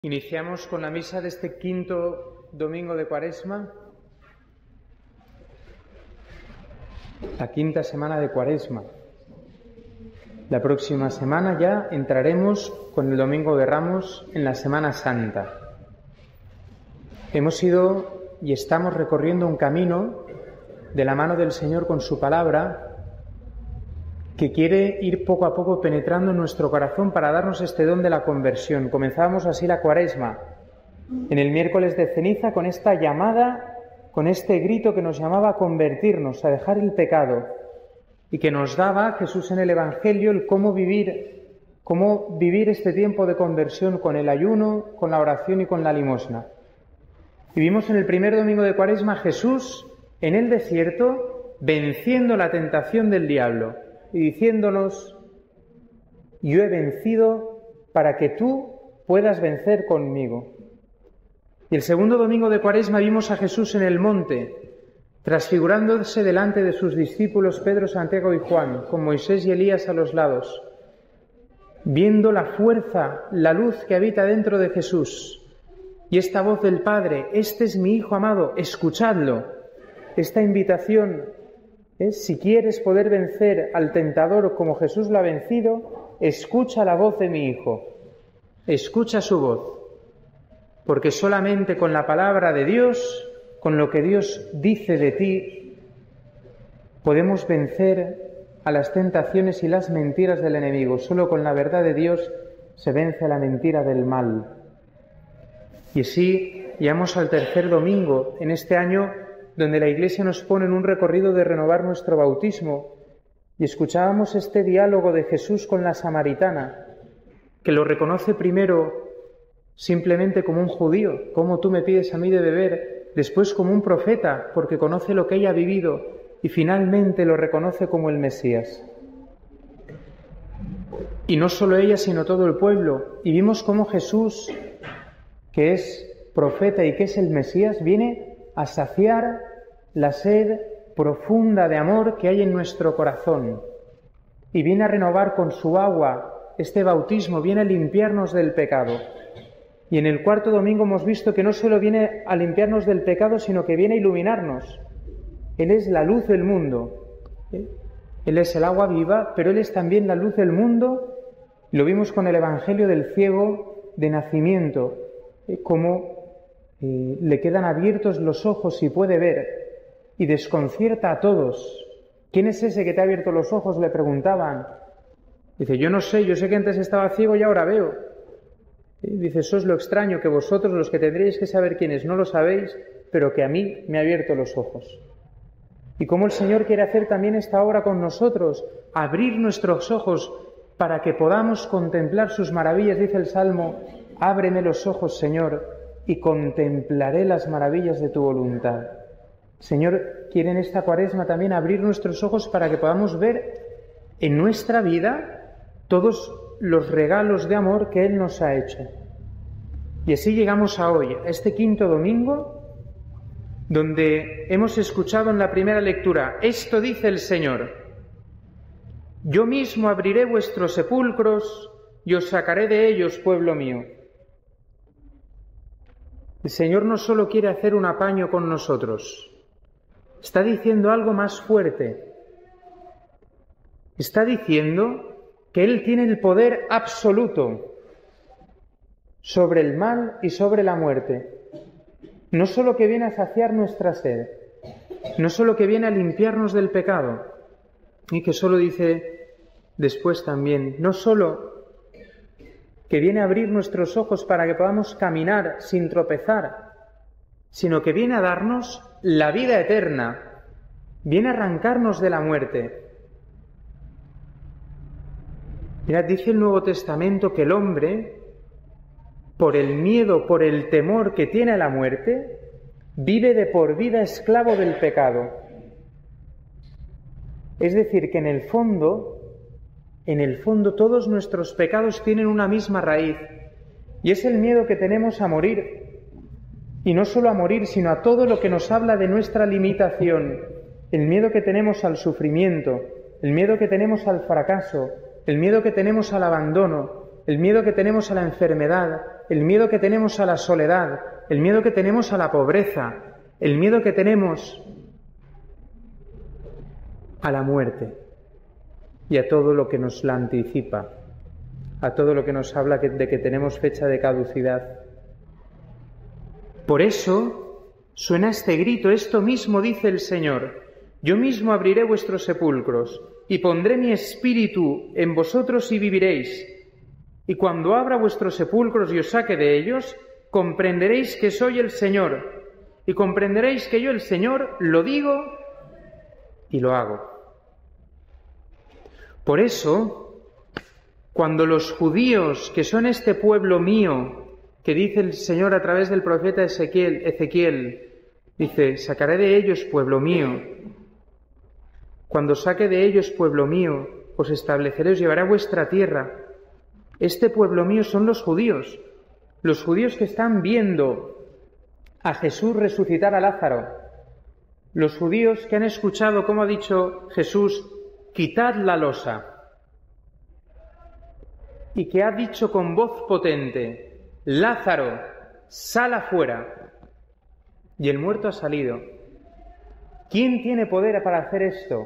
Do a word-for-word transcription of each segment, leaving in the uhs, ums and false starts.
Iniciamos con la misa de este quinto domingo de Cuaresma, la quinta semana de Cuaresma. La próxima semana ya entraremos con el Domingo de Ramos en la Semana Santa. Hemos ido y estamos recorriendo un camino de la mano del Señor con su palabra que quiere ir poco a poco penetrando en nuestro corazón para darnos este don de la conversión. Comenzábamos así la Cuaresma, en el miércoles de ceniza, con esta llamada, con este grito que nos llamaba a convertirnos, a dejar el pecado, y que nos daba Jesús en el Evangelio el cómo vivir, cómo vivir este tiempo de conversión con el ayuno, con la oración y con la limosna. Y vimos en el primer domingo de Cuaresma a Jesús en el desierto venciendo la tentación del diablo y diciéndonos: yo he vencido para que tú puedas vencer conmigo. Y el segundo domingo de Cuaresma vimos a Jesús en el monte, transfigurándose delante de sus discípulos Pedro, Santiago y Juan, con Moisés y Elías a los lados, viendo la fuerza, la luz que habita dentro de Jesús, y esta voz del Padre: este es mi Hijo amado, escuchadlo. Esta invitación es: si quieres poder vencer al tentador como Jesús lo ha vencido, escucha la voz de mi Hijo, escucha su voz, porque solamente con la palabra de Dios, con lo que Dios dice de ti, podemos vencer a las tentaciones y las mentiras del enemigo. Solo con la verdad de Dios se vence a la mentira del mal. Y así llegamos al tercer domingo en este año, donde la Iglesia nos pone en un recorrido de renovar nuestro bautismo, y escuchábamos este diálogo de Jesús con la samaritana, que lo reconoce primero simplemente como un judío, como tú me pides a mí de beber, después como un profeta, porque conoce lo que ella ha vivido, y finalmente lo reconoce como el Mesías. Y no solo ella, sino todo el pueblo. Y vimos cómo Jesús, que es profeta y que es el Mesías, viene a saciar la sed profunda de amor que hay en nuestro corazón, y viene a renovar con su agua este bautismo, viene a limpiarnos del pecado. Y en el cuarto domingo hemos visto que no solo viene a limpiarnos del pecado, sino que viene a iluminarnos. Él es la luz del mundo, ¿eh? Él es el agua viva, pero Él es también la luz del mundo. Lo vimos con el Evangelio del ciego de nacimiento, ¿eh? Cómo eh, le quedan abiertos los ojos y puede ver, y desconcierta a todos. ¿Quién es ese que te ha abierto los ojos?, le preguntaban. Dice: yo no sé, yo sé que antes estaba ciego y ahora veo. Y dice: eso es lo extraño, que vosotros, los que tendréis que saber quién es, no lo sabéis, pero que a mí me ha abierto los ojos. Y cómo el Señor quiere hacer también esta obra con nosotros, abrir nuestros ojos para que podamos contemplar sus maravillas. Dice el Salmo: ábreme los ojos, Señor, y contemplaré las maravillas de tu voluntad. El Señor quiere en esta Cuaresma también abrir nuestros ojos para que podamos ver en nuestra vida todos los regalos de amor que Él nos ha hecho. Y así llegamos a hoy, a este quinto domingo, donde hemos escuchado en la primera lectura: esto dice el Señor: yo mismo abriré vuestros sepulcros y os sacaré de ellos, pueblo mío. El Señor no solo quiere hacer un apaño con nosotros, está diciendo algo más fuerte. Está diciendo que Él tiene el poder absoluto sobre el mal y sobre la muerte. No solo que viene a saciar nuestra sed, no solo que viene a limpiarnos del pecado, y que solo dice después también, no solo que viene a abrir nuestros ojos para que podamos caminar sin tropezar, sino que viene a darnos la vida eterna, viene a arrancarnos de la muerte. Mirad, dice el Nuevo Testamento que el hombre, por el miedo, por el temor que tiene a la muerte, vive de por vida esclavo del pecado. Es decir, que en el fondo, en el fondo todos nuestros pecados tienen una misma raíz, y es el miedo que tenemos a morir, y no solo a morir, sino a todo lo que nos habla de nuestra limitación, el miedo que tenemos al sufrimiento, el miedo que tenemos al fracaso, el miedo que tenemos al abandono, el miedo que tenemos a la enfermedad, el miedo que tenemos a la soledad, el miedo que tenemos a la pobreza, el miedo que tenemos a la muerte y a todo lo que nos la anticipa, a todo lo que nos habla de que tenemos fecha de caducidad. Por eso suena este grito, esto mismo dice el Señor: yo mismo abriré vuestros sepulcros y pondré mi espíritu en vosotros y viviréis. Y cuando abra vuestros sepulcros y os saque de ellos, comprenderéis que soy el Señor, y comprenderéis que yo, el Señor, lo digo y lo hago. Por eso, cuando los judíos, que son este pueblo mío, que dice el Señor a través del profeta Ezequiel, Ezequiel, dice: sacaré de ellos, pueblo mío. Cuando saque de ellos, pueblo mío, os estableceré, os llevaré a vuestra tierra. Este pueblo mío son los judíos, los judíos que están viendo a Jesús resucitar a Lázaro, los judíos que han escuchado cómo ha dicho Jesús: quitad la losa, y que ha dicho con voz potente: Lázaro, sal afuera. Y el muerto ha salido. ¿Quién tiene poder para hacer esto?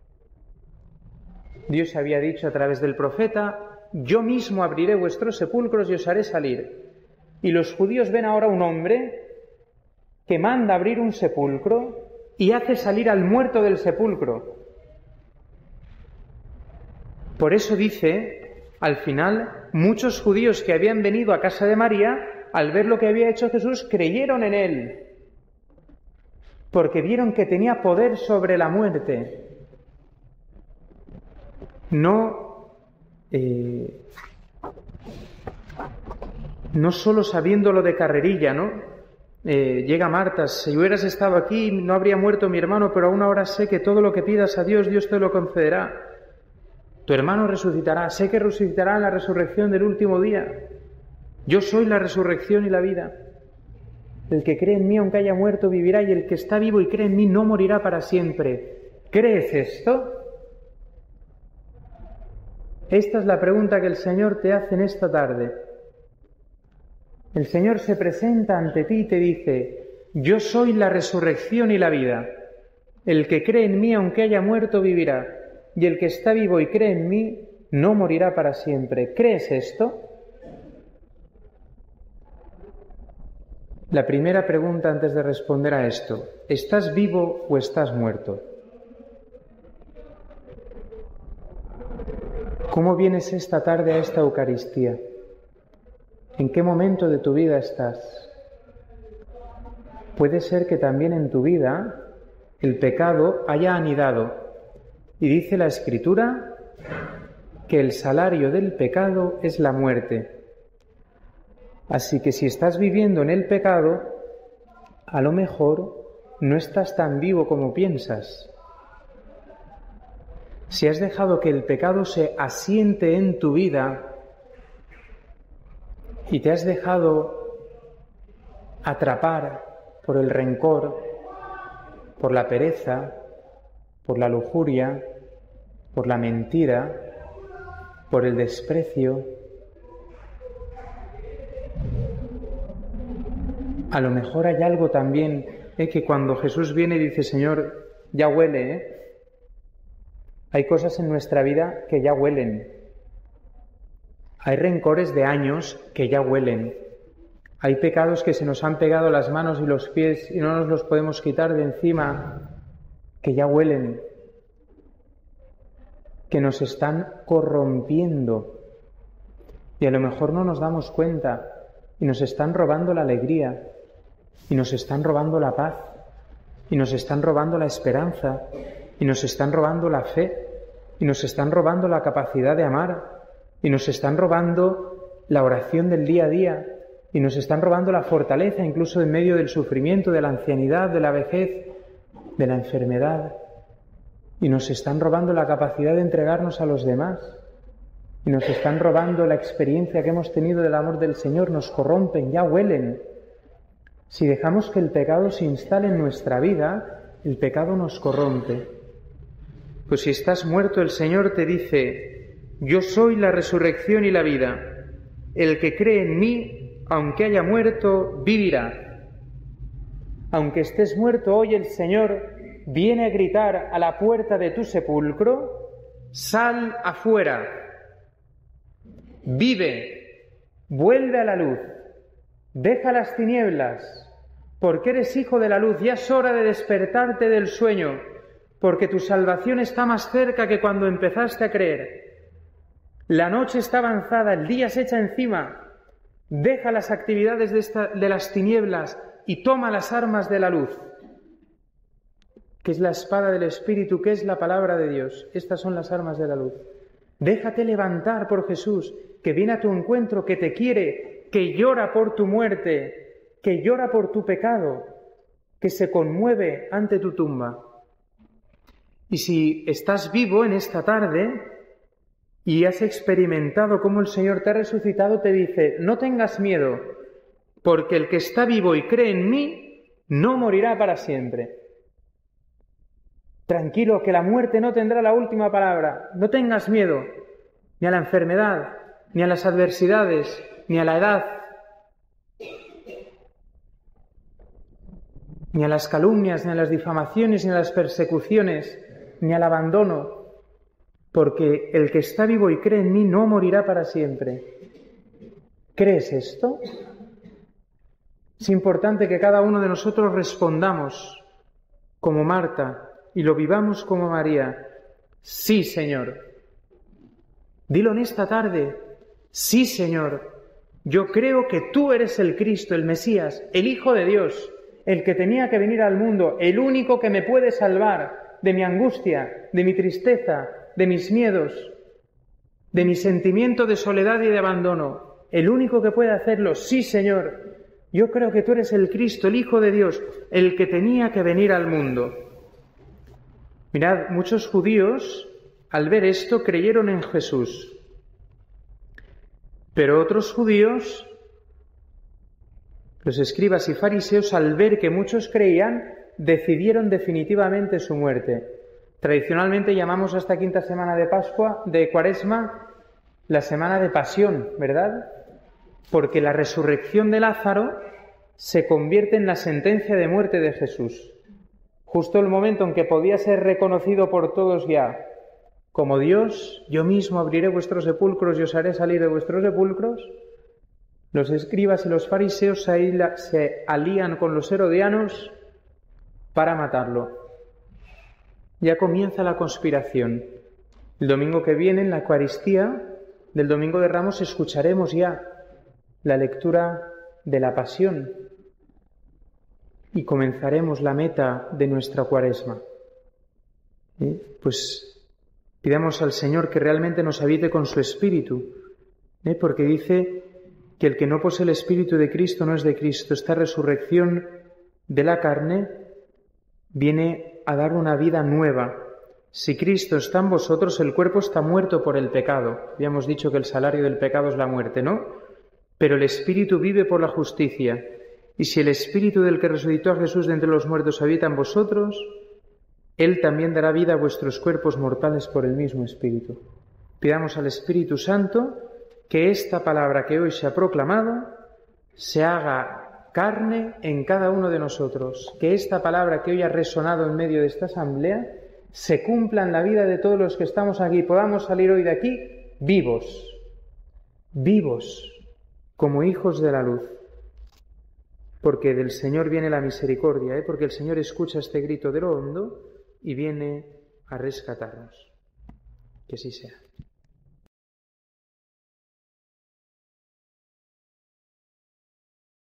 Dios había dicho a través del profeta: yo mismo abriré vuestros sepulcros y os haré salir. Y los judíos ven ahora un hombre que manda abrir un sepulcro y hace salir al muerto del sepulcro. Por eso dice, al final, muchos judíos que habían venido a casa de María, al ver lo que había hecho Jesús, creyeron en él, porque vieron que tenía poder sobre la muerte. No, eh, no solo sabiéndolo de carrerilla, ¿no? Eh, llega Marta: si hubieras estado aquí no habría muerto mi hermano, pero aún ahora sé que todo lo que pidas a Dios, Dios te lo concederá. Tu hermano resucitará, sé que resucitará en la resurrección del último día. Yo soy la resurrección y la vida. El que cree en mí, aunque haya muerto, vivirá, y el que está vivo y cree en mí no morirá para siempre. ¿Crees esto? Esta es la pregunta que el Señor te hace en esta tarde. El Señor se presenta ante ti y te dice: yo soy la resurrección y la vida. El que cree en mí, aunque haya muerto, vivirá, y el que está vivo y cree en mí no morirá para siempre. ¿Crees esto? La primera pregunta antes de responder a esto: ¿estás vivo o estás muerto? ¿Cómo vienes esta tarde a esta Eucaristía? ¿En qué momento de tu vida estás? Puede ser que también en tu vida el pecado haya anidado. Y dice la Escritura que el salario del pecado es la muerte. Así que si estás viviendo en el pecado, a lo mejor no estás tan vivo como piensas. Si has dejado que el pecado se asiente en tu vida y te has dejado atrapar por el rencor, por la pereza, por la lujuria, por la mentira, por el desprecio, a lo mejor hay algo también eh, que cuando Jesús viene y dice: Señor, ya huele, ¿eh? Hay cosas en nuestra vida que ya huelen. Hay rencores de años que ya huelen. Hay pecados que se nos han pegado las manos y los pies y no nos los podemos quitar de encima, que ya huelen, que nos están corrompiendo. Y a lo mejor no nos damos cuenta y nos están robando la alegría, y nos están robando la paz, y nos están robando la esperanza, y nos están robando la fe, y nos están robando la capacidad de amar, y nos están robando la oración del día a día, y nos están robando la fortaleza incluso en medio del sufrimiento, de la ancianidad, de la vejez, de la enfermedad, y nos están robando la capacidad de entregarnos a los demás, y nos están robando la experiencia que hemos tenido del amor del Señor, nos corrompen, ya huelen. Si dejamos que el pecado se instale en nuestra vida, el pecado nos corrompe. Pues si estás muerto, el Señor te dice: yo soy la resurrección y la vida. El que cree en mí, aunque haya muerto, vivirá. Aunque estés muerto, hoy el Señor viene a gritar a la puerta de tu sepulcro: sal afuera, vive, vuelve a la luz, deja las tinieblas, porque eres hijo de la luz, ya es hora de despertarte del sueño, porque tu salvación está más cerca que cuando empezaste a creer. La noche está avanzada, el día se echa encima, deja las actividades de, esta, de las tinieblas y toma las armas de la luz, que es la espada del Espíritu, que es la palabra de Dios. Estas son las armas de la luz. Déjate levantar por Jesús, que viene a tu encuentro, que te quiere, que llora por tu muerte, que llora por tu pecado, que se conmueve ante tu tumba. Y si estás vivo en esta tarde y has experimentado cómo el Señor te ha resucitado, te dice: no tengas miedo, porque el que está vivo y cree en mí no morirá para siempre. Tranquilo, que la muerte no tendrá la última palabra. No tengas miedo, ni a la enfermedad, ni a las adversidades, ni a la edad, ni a las calumnias, ni a las difamaciones, ni a las persecuciones, ni al abandono, porque el que está vivo y cree en mí no morirá para siempre. ¿Crees esto? Es importante que cada uno de nosotros respondamos como Marta y lo vivamos como María. Sí, Señor. Dilo en esta tarde. Sí, Señor. Yo creo que tú eres el Cristo, el Mesías, el Hijo de Dios, el que tenía que venir al mundo, el único que me puede salvar de mi angustia, de mi tristeza, de mis miedos, de mi sentimiento de soledad y de abandono. El único que puede hacerlo. Sí, Señor. Yo creo que tú eres el Cristo, el Hijo de Dios, el que tenía que venir al mundo. Mirad, muchos judíos, al ver esto, creyeron en Jesús. Pero otros judíos, los escribas y fariseos, al ver que muchos creían, decidieron definitivamente su muerte. Tradicionalmente llamamos a esta quinta semana de Pascua, de Cuaresma, la semana de Pasión, ¿verdad? Porque la resurrección de Lázaro se convierte en la sentencia de muerte de Jesús. Justo el momento en que podía ser reconocido por todos ya como Dios: yo mismo abriré vuestros sepulcros y os haré salir de vuestros sepulcros. Los escribas y los fariseos se alían con los herodianos para matarlo. Ya comienza la conspiración. El domingo que viene, en la Eucaristía del Domingo de Ramos, escucharemos ya la lectura de la Pasión y comenzaremos la meta de nuestra Cuaresma. ¿Eh? Pues pidamos al Señor que realmente nos habite con su Espíritu, ¿eh? porque dice que el que no posee el Espíritu de Cristo no es de Cristo. Esta resurrección de la carne viene a dar una vida nueva. Si Cristo está en vosotros, el cuerpo está muerto por el pecado. Habíamos dicho que el salario del pecado es la muerte, ¿no? Pero el Espíritu vive por la justicia. Y si el Espíritu del que resucitó a Jesús de entre los muertos habita en vosotros, Él también dará vida a vuestros cuerpos mortales por el mismo Espíritu. Pidamos al Espíritu Santo que esta palabra que hoy se ha proclamado se haga carne en cada uno de nosotros, que esta palabra que hoy ha resonado en medio de esta asamblea se cumpla en la vida de todos los que estamos aquí, podamos salir hoy de aquí vivos, vivos como hijos de la luz, porque del Señor viene la misericordia, ¿eh? porque el Señor escucha este grito de lo hondo y viene a rescatarnos. Que así sea.